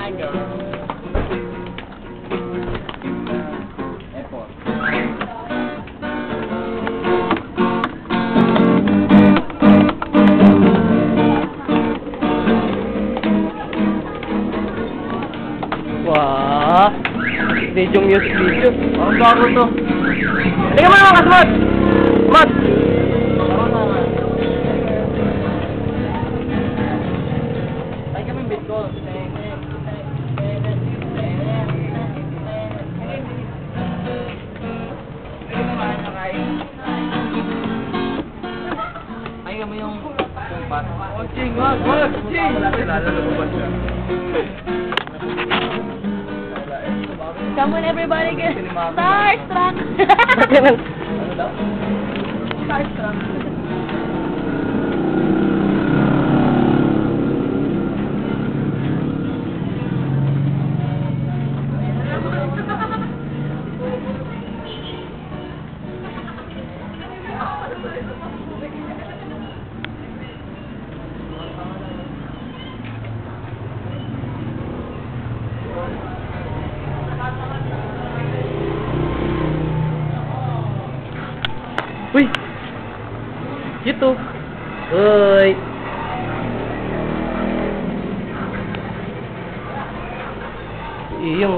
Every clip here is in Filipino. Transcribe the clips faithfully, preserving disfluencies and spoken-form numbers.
Hi, girl. Airport. Wah, video music video. Ang bago to. Tingnan mo naman, Kasmot! Mot! Ay kami bit ko. Ay kami yung kumpat. Oh, ching, wag, wag, ching! Lalabas siya. Come on, everybody, get starstruck. Ganun. Ano daw? Starstruck. Uy! YouTube! Uy! Iyong.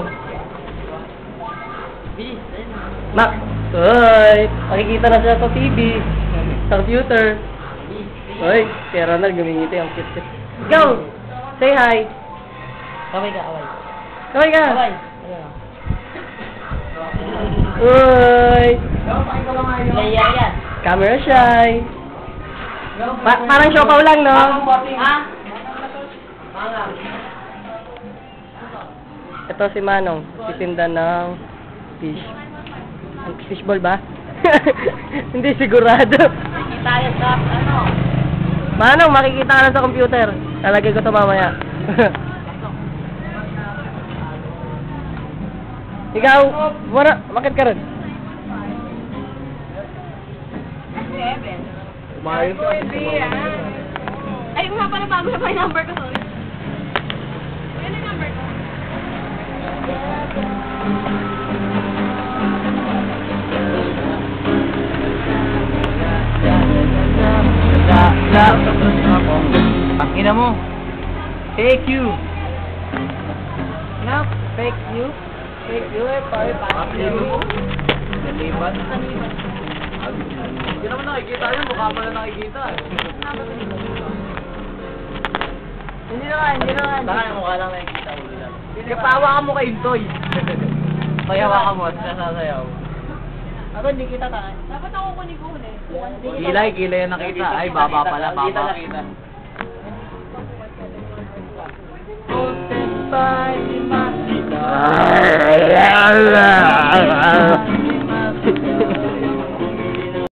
Nak! Uy! Makikita na siya sa T V. Sa computer. Uy! Si Ronald gumingiti ang cute. Go! Say hi! Kaway ka, kaway. Kaway ka! Kaway. Uy! Player yan. Camera shy! Pa parang siopaw lang, no? Ha? Ito si Manong, titinda ng fish. Fishball ba? Hindi sigurado. Kita yan sa, ano? Manong, makikita ka na sa computer. Talagay ko ito mamaya. Ikaw, wala, bakit ka rin? Maayos ka. Ay, nga pala bago na pa yung number ko, sorry. Yan yung number ko. La, la, ako. Pakina mo. Fake you. Nak, fake you? Fake you eh, pare, Pakina mo. Nalibat. Hindi naman nakikita yun. Mukha pala nakikita. Hindi naman, hindi naman. Baka yung mukha lang nakikita. Kapawa ka mo kay Intoy. Payawa ka mo at nasasayaw. Ako, hindi kita tahan. Dapat ako kunin ko ulit. Kilay, kilay yung nakita. Ay, baba pala, baba. Nakita. Open by the